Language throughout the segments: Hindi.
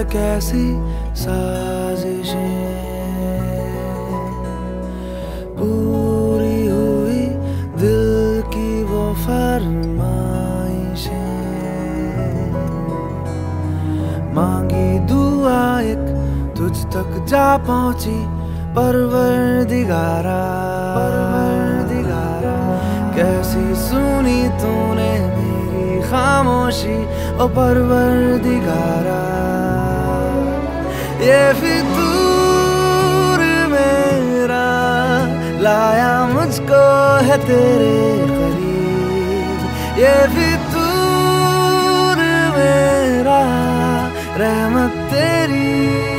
कैसी साजिशें पूरी हुई दिल की वो फरमाइशें, मांगी दुआ एक तुझ तक जा पहुंची परवरदिगारा। कैसी सुनी तूने मेरी खामोशी ओ परवरदिगारा। ये फितूर मेरा लाया मुझको है तेरे करीब, ये फितूर मेरा रहमत तेरी,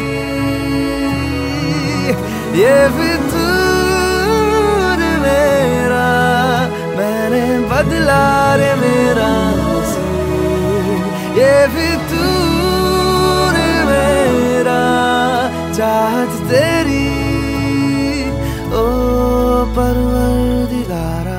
ये फितूर मेरा मैंने बदला रे मेरा नसीब, ये फितूर मेरा चाहत तेरी ओ परवरदिगारा।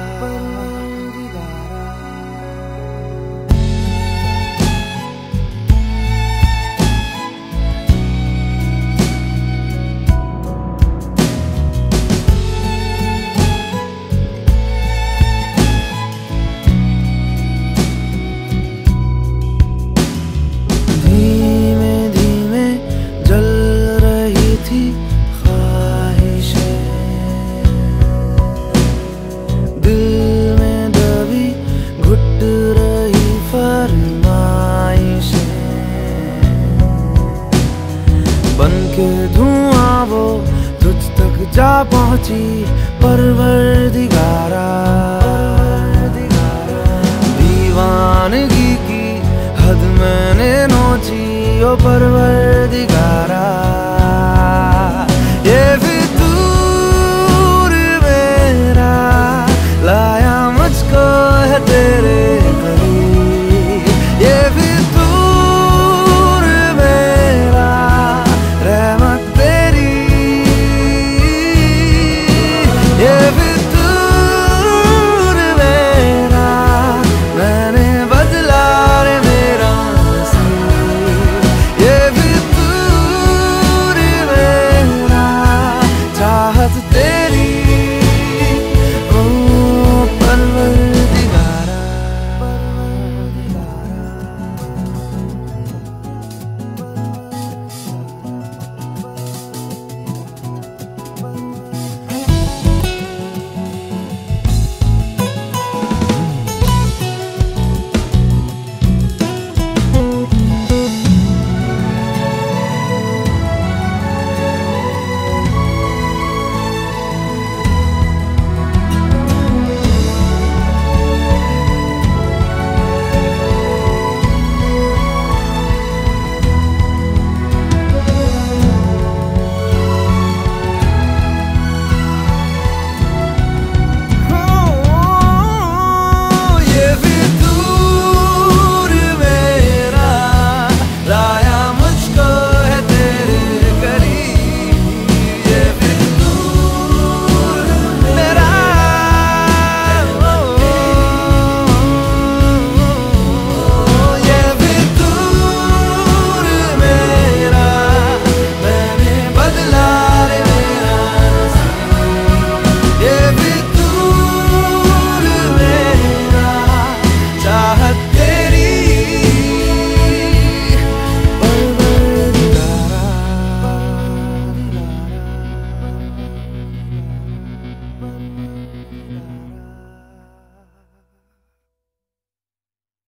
बनके धुआं वो तुझ तक जा पहुंची परवरदिगारा। दीवानगी की हद मैंने नोची ओ परवर